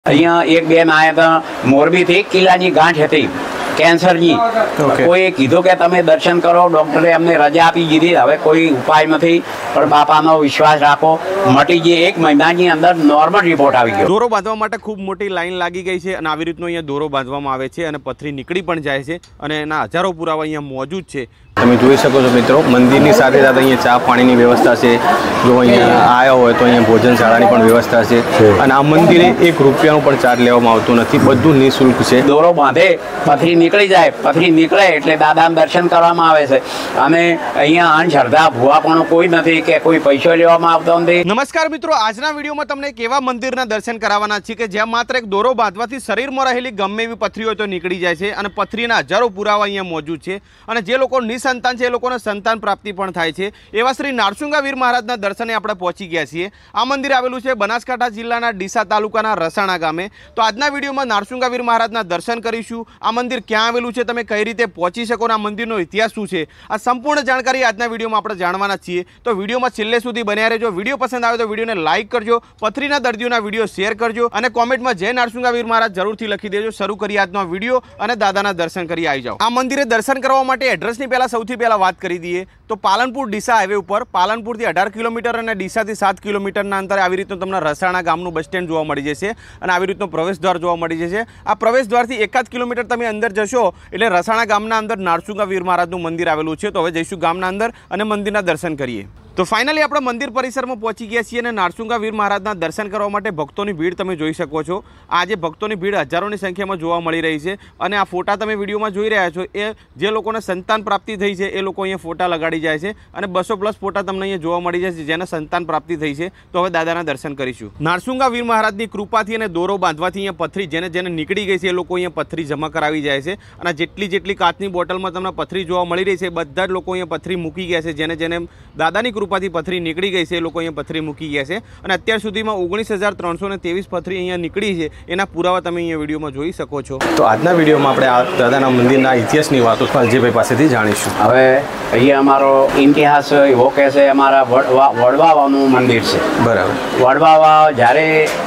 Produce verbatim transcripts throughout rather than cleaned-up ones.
અહીંયા એક બેન આયા હતા મોરબીથી કિલ્લાની ગાંઠ હતી કેન્સરની કોઈ કીધું કે તમે દર્શન કરો ડોક્ટરે અમને રજા આપી દીધી હવે કોઈ ઉપાય નથી પણ બાપાનો વિશ્વાસ રાખો મટી જે એક મહિનાની અંદર નોર્મલ રિપોર્ટ આવી ગયો। દોરો બાંધવા માટે ખૂબ મોટી લાઈન લાગી ગઈ છે અને આવી રીતનો અહીંયા દોરો બાંધવામાં આવે છે અને પથરી નીકળી પણ જાય છે અને એના હજારો પુરાવા અહીંયા મોજૂદ છે। તમે જોઈ શકો છો મિત્રો મંદિરની સાથે સાથે અહીંયા ચા પાણીની વ્યવસ્થા છે। જો અહીંયા આવ્યા હોય તો અહીંયા ભોજનશાળાની પણ વ્યવસ્થા છે અને આ મંદિરે એક રૂપિયાનો પણ ચાર્જ લેવામાં આવતો નથી, બધું નિઃશુલ્ક છે। દોરો બાંધે પથરી નીકળી જાય, પથરી નીકળે એટલે દાદાના દર્શન કરવામાં આવે છે અને અહીંયા અંધશ્રદ્ધા ભૂવા પણ કોઈ નથી કે કોઈ પૈસો લેવામાં આવતો નથી। નમસ્કાર મિત્રો, આજના વિડીયોમાં તમને એક એવા મંદિરના દર્શન કરાવવાના છે કે જ્યાં માત્ર એક દોરો બાંધવાથી શરીરમાં રહેલી ગમે એવી પથરી હોય તો નીકળી જાય છે અને પથરીના હજારો પુરાવા અહીંયા મોજૂદ છે અને જે લોકો સંતાન છે એ લોકોને સંતાન પ્રાપ્તિ પણ થાય છે। એવા શ્રી નારસુંગા વીર મહારાજના દર્શને આપણે પહોંચી ગયા છીએ। આ મંદિર આવેલું છે બનાસકાંઠા જિલ્લાના ડીસા તાલુકાના રસાણા ગામે। તો આજના વિડીયોમાં નારસુંગા વીર મહારાજના દર્શન કરીશું। આ મંદિર ક્યાં આવેલું છે, તમે કઈ રીતે પહોંચી શકો અને આ મંદિરનો ઇતિહાસ શું છે, આ સંપૂર્ણ જાણકારી આજના વિડીયોમાં આપણે જાણવાના છીએ। તો વિડીયોમાં છેલ્લે સુધી બન્યા રહેજો। વિડીયો પસંદ આવે તો વિડીયોને લાઇક કરજો, પથરીના દર્દીઓના વિડીયો શેર કરજો અને કોમેન્ટમાં જય નારસુંગા વીર મહારાજ જરૂરથી લખી દેજો। શરૂ કરીએ આજનો વિડીયો અને દાદાના દર્શન કરી આવી જાઓ। આ મંદિરે દર્શન કરવા માટે એડ્રેસની પહેલા સૌથી પહેલા વાત કરી દઈએ તો પાલનપુર ડીસા હાઈવે ઉપર પાલનપુરથી અઢાર કિલોમીટર અને ડીસાથી સાત કિલોમીટરના અંતરે આવી રીતનું તમને રસાણા ગામનું બસ સ્ટેન્ડ જોવા મળી જશે અને આવી રીતનો પ્રવેશદ્વાર જોવા મળી જશે। આ પ્રવેશદ્વારથી એકાદ કિલોમીટર તમે અંદર જશો એટલે રસાણા ગામના અંદર નારસુંગા વીર મહારાજનું મંદિર આવેલું છે। તો હવે જઈશું ગામના અંદર અને મંદિરના દર્શન કરીએ। તો ફાઇનલી આપણે મંદિર પરિસરમાં પહોંચી ગયા છીએ અને નારસુંગા વીર મહારાજના દર્શન કરવા માટે ભક્તોની ભીડ તમે જોઈ શકો છો। આજે ભક્તોની ભીડ હજારોની સંખ્યામાં જોવા મળી રહી છે અને આ ફોટા તમે વિડીયોમાં જોઈ રહ્યા છો એ જે લોકોને સંતાન પ્રાપ્તિ થઈ છે એ લોકો અહીંયા ફોટા લગાડી જાય છે અને બસો પ્લસ ફોટા તમને અહીંયા જોવા મળી જાય છે જેને સંતાન પ્રાપ્તિ થઈ છે। તો હવે દાદાના દર્શન કરીશું। નારસુંગા વીર મહારાજની કૃપાથી અને દોરો બાંધવાથી અહીંયા પથરી જેને જેને નીકળી ગઈ છે એ લોકો અહીંયા પથરી જમા કરાવી જાય છે અને જેટલી જેટલી કાચની બોટલમાં તમને પથરી જોવા મળી રહી છે બધા જ લોકો અહીંયા પથરી મૂકી ગયા છે જેને જેને દાદાની કૃપાથી પથરી નીકળી ગઈ છે એ લોકો અહીંયા પથરી મૂકી ગયા છે અને અત્યાર સુધીમાં ઓગણીસ હજાર ત્રણસો ને ત્રેવીસ પથરી અહીંયા નીકળી છે એના પુરાવા તમે અહીંયા વિડીયોમાં જોઈ શકો છો। તો આજના વિડીયોમાં આપણે આ દાદાના મંદિરના ઇતિહાસની વાતો અજયભાઈ પાસેથી જાણીશું। હવે અહીંયા અમારો ઇતિહાસ એવો કે છે અમારા વડવાવાનું મંદિર છે। બરાબર। વડવાવા જ્યારે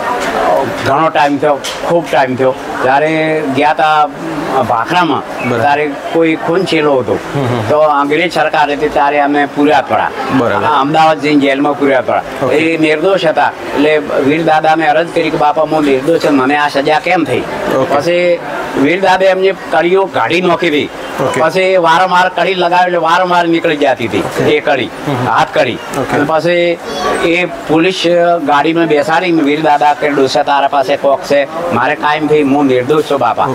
ઘણો ટાઈમ થયો, ખૂબ ટાઈમ થયો, ત્યારે ગયા હતા ભાખરામાં ત્યારે કોઈ ખૂન છેલ્લો હતો તો અંગ્રેજ સરકાર હતી ત્યારે અમે પૂર્યા પડા અમદાવાદ જઈને જેલમાં પૂર્યા પડા। એ નિર્દોષ હતા એટલે વીર દાદાને અરજ કરી કે બાપા હું નિર્દોષ મને આ સજા કેમ થઈ? પછી વીર દાદા એમને કડીઓ કાઢી નાખી હતી। પછી વારંવાર કડી લગાવી એટલે વારંવાર નીકળી જતી હતી એ કડી હાથ કડી અને પછી એ પોલીસ ગાડીમાં બેસાડીને વીર દાદા કે ડોસા તારા પાસે કોક છે મારે કાયમ થઈ હું નિર્દોષ છું બાપા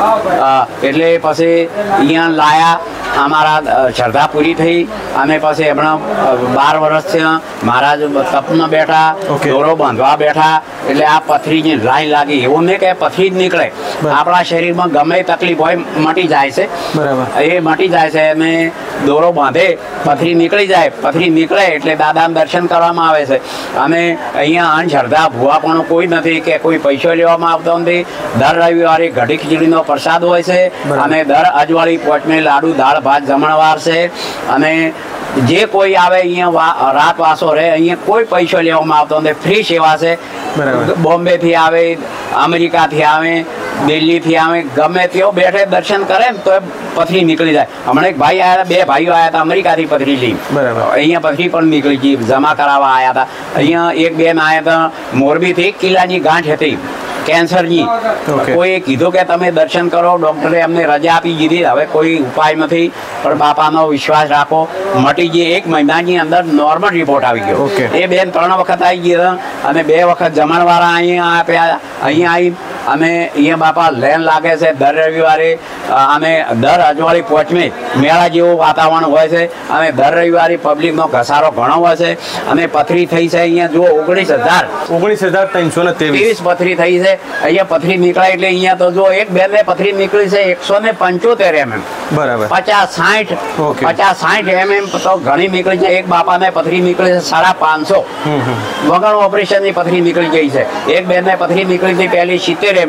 એટલે પછી અહીંયા લાયા અમારા શ્રદ્ધા પૂરી થઈ। અમે પછી હમણાં બાર વર્ષથી મહારાજ તપમાં બેઠા, દોરો બાંધવા બેઠા એટલે આ પથરીની લાઈન લાગી એવું નહીં કે પથરી જ નીકળે, આપણા શરીરમાં ગમે તકલીફ હોય મટી જાય છે એ મટી જાય છે અને દોરો બાંધે પથરી નીકળી જાય, પથરી નીકળે એટલે દાદાના દર્શન કરવામાં આવે છે અને અહીંયા અંધશ્રદ્ધા ભૂવા પણ કોઈ નથી કે કોઈ પૈસો લેવામાં આવતો નથી। દર રવિવારે કઢી ખીચડીનો પ્રસાદ હોય છે અને દર અજવાળી પોચમે લાડુ દાળ ભાત જમણવાર છે અને જે કોઈ આવે અહીંયા રાત વાસો રહે અહીંયા કોઈ પૈસો લેવામાં આવતો નથી, ફ્રી સેવા છે। બોમ્બે થી આવે, અમેરિકાથી આવે, દિલ્હીથી આવે, ગમે તેઓ બેઠે દર્શન કરે ને તો પથરી નીકળી જાય। હમણાં એક ભાઈ આવ્યા હતા, બે ભાઈઓ આવ્યા હતા અમેરિકાથી પથરી લઈ, અહીંયા પથરી પણ નીકળી ગઈ, જમા કરાવવા આવ્યા હતા। અહીંયા એક બેન આવ્યા હતા મોરબીથી કિલ્લાની ગાંઠ હતી કેન્સરની કોઈ કીધું કે તમે દર્શન કરો ડોક્ટરે અમને રજા આપી દીધી હવે કોઈ ઉપાય નથી પણ બાપાનો વિશ્વાસ રાખો મટી જે એક મહિનાની અંદર નોર્મલ રિપોર્ટ આવી ગયો। એ બેન ત્રણ વખત આવી ગયા અને બે વખત જમણવાળા અહીંયા આપ્યા। અહીંયા આવી અમે અહીંયા બાપા લેન લાગે છે દર રવિવારે અમે દર અજવાળી પોચમે મેળા જેવું વાતાવરણ હોય છે અને દર રવિવારે પબ્લિકનો ઘસારો ઘણો હોય છે અને પથરી થઈ છે અહીંયા જો ઓગણીસ હજાર ઓગણીસ હજાર ત્રણસો ને ત્રેવીસ પથરી થઈ છે। અહીંયા પથરી નીકળાય એટલે અહીંયા તો જો એક બેન ને પથરી નીકળી છે એકસો ને પંચોતેર એમ એમ બરાબર પચાસ સાઠ પચાસ સાઠ એમ એમ તો ઘણી નીકળી છે। એક બાપા ને પથરી નીકળી છે સાડા પાંચસો વગર ઓપરેશન ની પથરી નીકળી ગઈ છે। એક બેન ને પથરી નીકળી હતી પહેલી સિત્તેર એમ એમ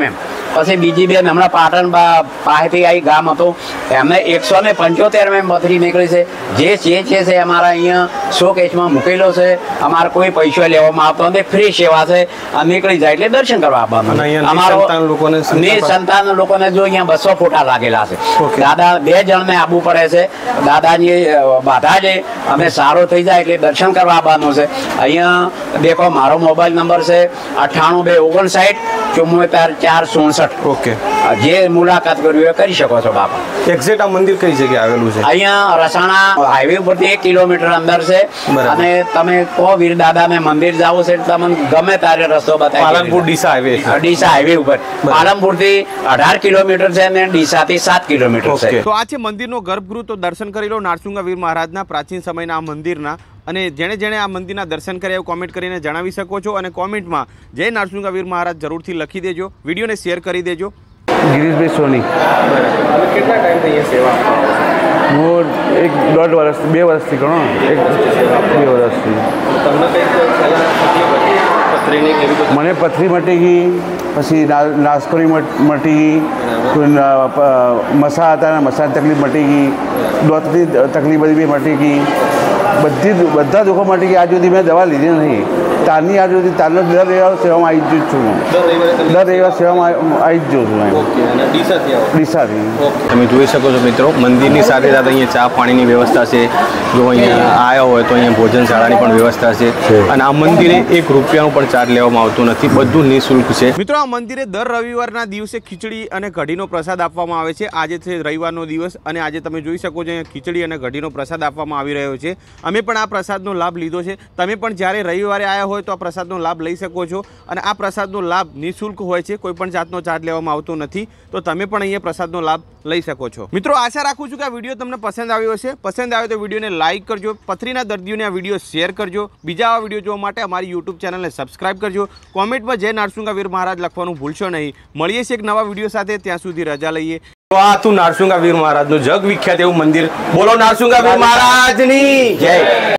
પછી બીજી બેન હમણાં પાટણ બા- પાસેથી આવી ગામ હતું એમને એકસો ને પંચોતેર મેં પથરી નીકળી છે. જે છે છે છે અમારા અહીંયા સો કેસમાં મૂકેલો છે. અમારે કોઈ પૈસો લેવામાં આવતો નથી, ફ્રી સેવા છે. આ નીકળી જાય એટલે દર્શન કરવા અને આવવાનું. અહીંયા અમારો નિસંતાન લોકોને નિસંતાન લોકોને જો અહીંયા બસો ફોટા લાગેલા છે. ઓકે. દાદા બે જણને આવવું પડે છે. દાદાની અ, બાધા છે અમે સારો થઈ જાય એટલે દર્શન કરવા આવવાનું છે. અહીંયા દેખો મારો મોબાઈલ નંબર છે અઠ્ઠાણું બે ઓગણસાઠ ચુમ્મોતેર ચાર સુડસઠ. ઓકે. જે મુલાકાત કરવી હોય કરી શકો છો બાપા. એક્ઝેક્ટ આ મંદિર કઈ જગ્યાએ આવેલું છે? અહીંયા રસાણા હાઈવે ઉપરથી એક કિલોમીટર અંદર છે. બરાબર. અને તમે કહો વીર દાદાને મંદિર જાવ છે તમને ગમે ત્યારે રસ્તો બતાવી પાલનપુર ડીસા હાઈવે. ડીસા હાઈવે ઉપર પાલનપુર થી અઢાર કિલોમીટર છે અને ડીસા થી સાત કિલોમીટર છે. ઓકે. તો આ છે મંદિરનો ગર્ભગૃહ. તો દર્શન કરી લો નારસુંગા વીર મહારાજના પ્રાચીન સમયના આ મંદિરના. અને જેણે જેણે આ મંદિરના દર્શન કર્યા એવું કોમેન્ટ કરીને જણાવી શકો છો. અને કોમેન્ટમાં જય નારસુંગા વીર મહારાજ જરૂરથી લખી દેજો. વિડીયોને શેર કરી દેજો. ગિરીશભાઈ સોની. કેટલા ટાઈમથી અહીંયા સેવા આપવામાં હું એક દોઢ વર્ષ બે વર્ષથી ગણો ને, એક બે વર્ષથી તમને કંઈક પહેલાં તકલીફ હતી પથરીની કેવી બધી? મને પથરી મટી ગઈ, પછી ના- નાસકોરી મટ- મટી ગઈ, કોઈ ન- પ- મસા હતા ને મસાની તકલીફ મટી ગઈ, દોતની તકલીફ બધી બી મટી ગઈ, બધી જ- બધા દુઃખો મટી ગઈ. આજ સુધી મેં દવા લીધી નથી. તારની આજ સુધી તારનો દર રવિવાર સેવામાં આવી જ છું હું. દર રવિવારે તમે દર રવિવાર સેવામાં આવી આવી જ જાઉં છું એમ ઓકે. અને ડીસાથી આવો? ડીસાથી. તમે જોઈ શકો છો મિત્રો, મંદિરની સાથે સાથે અહીંયા ચા પાણીની વ્યવસ્થા છે. જો અહીંયા આવ્યા હોય તો અહીંયા ભોજનશાળાની પણ વ્યવસ્થા છે. અને આ મંદિરે એક રૂપિયાનું પણ ચાર્જ લેવામાં આવતું નથી, બધું નિઃશુલ્ક છે. મિત્રો આ મંદિરે દર રવિવારના દિવસે ખીચડી અને કઢીનો પ્રસાદ આપવામાં આવે છે. આજે છે રવિવારનો દિવસ અને આજે તમે જોઈ શકો છો અહીંયા ખીચડી અને કઢીનો પ્રસાદ આપવામાં આવી રહ્યો છે. અમે પણ આ પ્રસાદનો લાભ લીધો છે. તમે પણ જ્યારે રવિવારે આવ્યા હોય તો આ પ્રસાદનો લાભ લઈ શકો છો. અને આ પ્રસાદનો લાભ નિઃશુલ્ક હોય છે, કોઈ પણ જાતનો ચાર્જ લેવામાં આવતો નથી. તો તમે પણ અહીંયા પ્રસાદનો લાભ લઈ શકો છો. મિત્રો આશા રાખું છું કે આ વિડીયો તમને પસંદ આવ્યો હશે. પસંદ આવ્યો તો વિડીયોને લાઇક કરજો, પથરીના દર્દીઓને આ વિડીયો શેર કરજો. બીજા આવા વિડીયો જોવા માટે અમારી યુટ્યુબ ચેનલને સબસ્ક્રાઇબ કરજો. કોમેન્ટમાં જય નારસુંગા વીર મહારાજ લખવાનું ભૂલશો નહીં. મળીએ છીએ એક નવા વિડીયો સાથે. ત્યાં સુધી રજા લઈએ. તો આ હતું નારસુંગા વીર મહારાજનું જગ વિખ્યાત એવું મંદિર. બોલો નારસુંગા વીર મહારાજની જય.